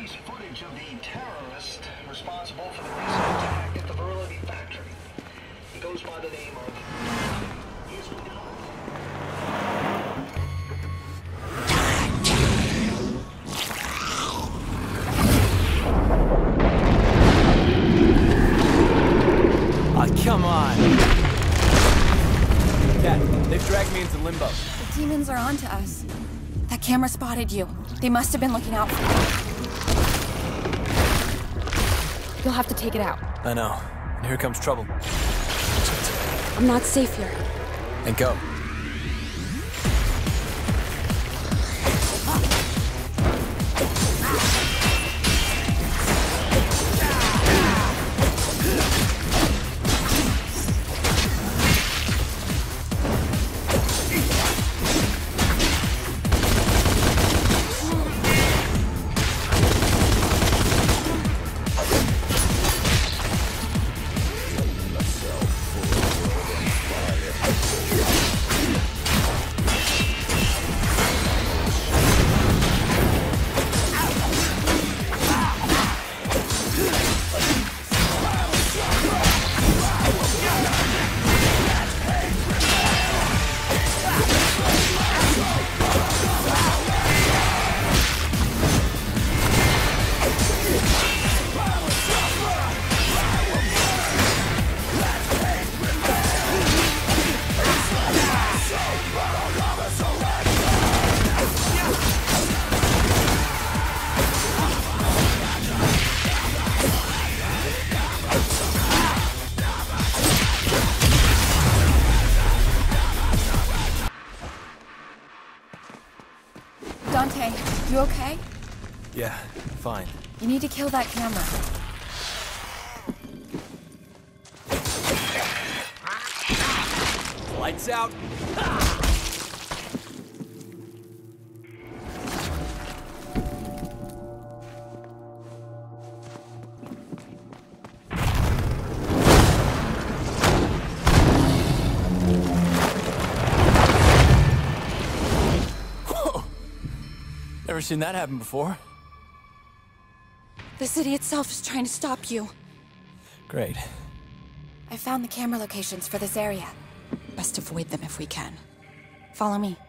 released footage of the terrorist responsible for the recent attack at the Virility factory. He goes by the name of... Come on! Cat, they've dragged me into limbo. The demons are onto us. That camera spotted you. They must have been looking out for you. You'll have to take it out. I know. And here comes trouble. I'm not safe here. And go. Dante, you okay? Yeah, fine. You need to kill that camera. Lights out! Never seen that happen before. The city itself is trying to stop you. Great. I found the camera locations for this area. Best avoid them if we can. Follow me.